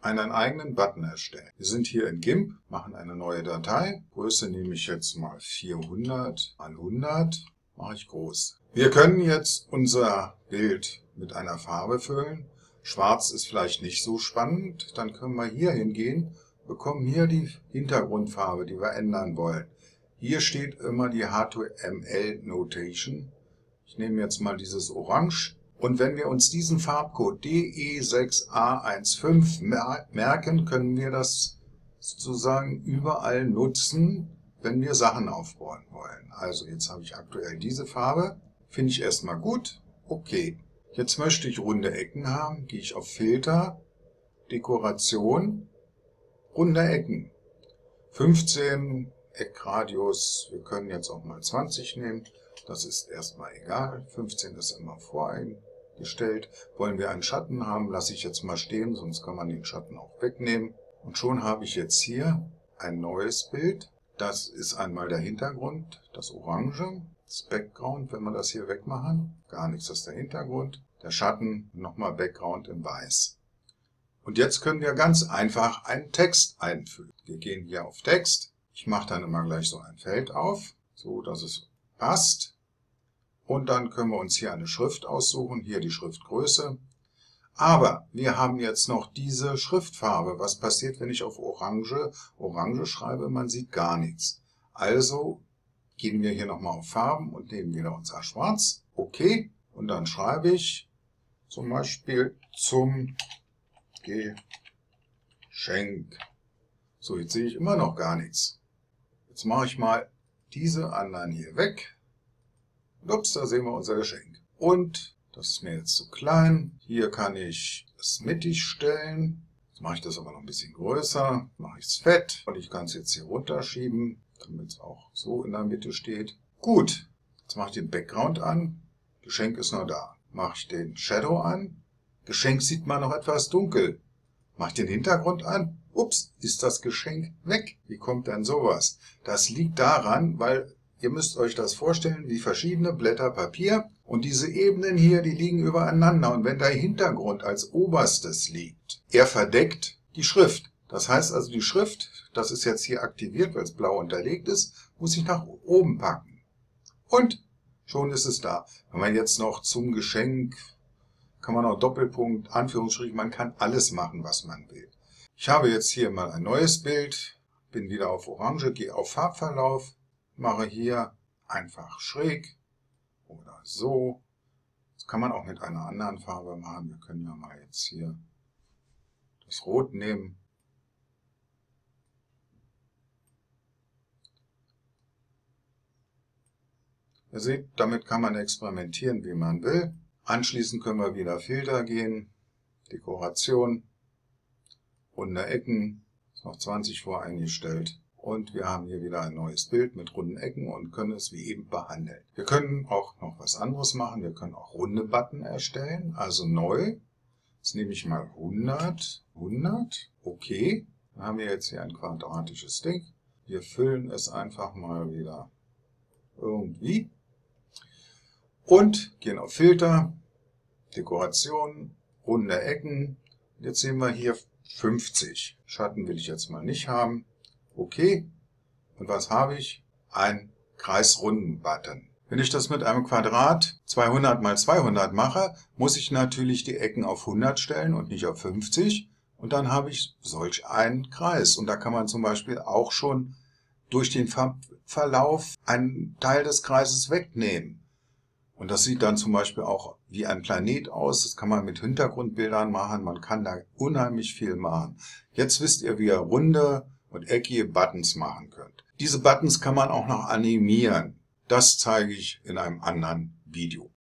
einen eigenen Button erstellen. Wir sind hier in GIMP, machen eine neue Datei. Größe nehme ich jetzt mal 400 mal 100, mache ich groß. Wir können jetzt unser Bild mit einer Farbe füllen. Schwarz ist vielleicht nicht so spannend, dann können wir hier hingehen, bekommen hier die Hintergrundfarbe, die wir ändern wollen. Hier steht immer die HTML Notation. Ich nehme jetzt mal dieses Orange. Und wenn wir uns diesen Farbcode DE6A15 merken, können wir das sozusagen überall nutzen, wenn wir Sachen aufbauen wollen. Also jetzt habe ich aktuell diese Farbe, finde ich erstmal gut. Okay, jetzt möchte ich runde Ecken haben, gehe ich auf Filter, Dekoration, runde Ecken. 15 Eckradius, wir können jetzt auch mal 20 nehmen, das ist erstmal egal, 15 ist immer voreingestellt. Wollen wir einen Schatten haben, lasse ich jetzt mal stehen, sonst kann man den Schatten auch wegnehmen. Und schon habe ich jetzt hier ein neues Bild. Das ist einmal der Hintergrund, das Orange, das Background, wenn wir das hier wegmachen, gar nichts, das ist der Hintergrund, der Schatten, nochmal Background in weiß. Und jetzt können wir ganz einfach einen Text einfügen. Wir gehen hier auf Text. Ich mache dann immer gleich so ein Feld auf, so dass es passt. Und dann können wir uns hier eine Schrift aussuchen, hier die Schriftgröße. Aber wir haben jetzt noch diese Schriftfarbe. Was passiert, wenn ich auf Orange schreibe? Man sieht gar nichts. Also gehen wir hier nochmal auf Farben und nehmen wieder unser Schwarz. Okay. Und dann schreibe ich zum Beispiel zum Geschenk. So, jetzt sehe ich immer noch gar nichts. Jetzt mache ich mal diese anderen hier weg. Und ups, da sehen wir unser Geschenk. Und das ist mir jetzt zu klein. Hier kann ich es mittig stellen. Jetzt mache ich das aber noch ein bisschen größer. Mache ich es fett. Und ich kann es jetzt hier runterschieben, damit es auch so in der Mitte steht. Gut, jetzt mache ich den Background an. Geschenk ist noch da. Mache ich den Shadow an. Geschenk sieht man noch etwas dunkel. Mache ich den Hintergrund an. Ups, ist das Geschenk weg. Wie kommt denn sowas? Das liegt daran, weil ihr müsst euch das vorstellen, wie verschiedene Blätter Papier. Und diese Ebenen hier, die liegen übereinander. Und wenn der Hintergrund als oberstes liegt, er verdeckt die Schrift. Das heißt also, die Schrift, das ist jetzt hier aktiviert, weil es blau unterlegt ist, muss ich nach oben packen. Und schon ist es da. Wenn man jetzt noch zum Geschenk, kann man auch Doppelpunkt, Anführungsstrich, man kann alles machen, was man will. Ich habe jetzt hier mal ein neues Bild, bin wieder auf Orange, gehe auf Farbverlauf, mache hier einfach schräg oder so. Das kann man auch mit einer anderen Farbe machen. Wir können ja mal jetzt hier das Rot nehmen. Ihr seht, damit kann man experimentieren, wie man will. Anschließend können wir wieder Filter gehen, Dekoration, runde Ecken, ist noch 20 voreingestellt. Und wir haben hier wieder ein neues Bild mit runden Ecken und können es wie eben behandeln. Wir können auch noch was anderes machen. Wir können auch runde Button erstellen, also neu. Jetzt nehme ich mal 100, 100, okay. Dann haben wir jetzt hier ein quadratisches Ding. Wir füllen es einfach mal wieder irgendwie. Und gehen auf Filter, Dekoration, runde Ecken. Jetzt sehen wir hier 50. Schatten will ich jetzt mal nicht haben. Okay. Und was habe ich? Ein Kreisrunden-Button. Wenn ich das mit einem Quadrat 200 mal 200 mache, muss ich natürlich die Ecken auf 100 stellen und nicht auf 50. Und dann habe ich solch einen Kreis. Und da kann man zum Beispiel auch schon durch den Verlauf einen Teil des Kreises wegnehmen. Und das sieht dann zum Beispiel auch wie ein Planet aus. Das kann man mit Hintergrundbildern machen. Man kann da unheimlich viel machen. Jetzt wisst ihr, wie ihr runde und eckige Buttons machen könnt. Diese Buttons kann man auch noch animieren. Das zeige ich in einem anderen Video.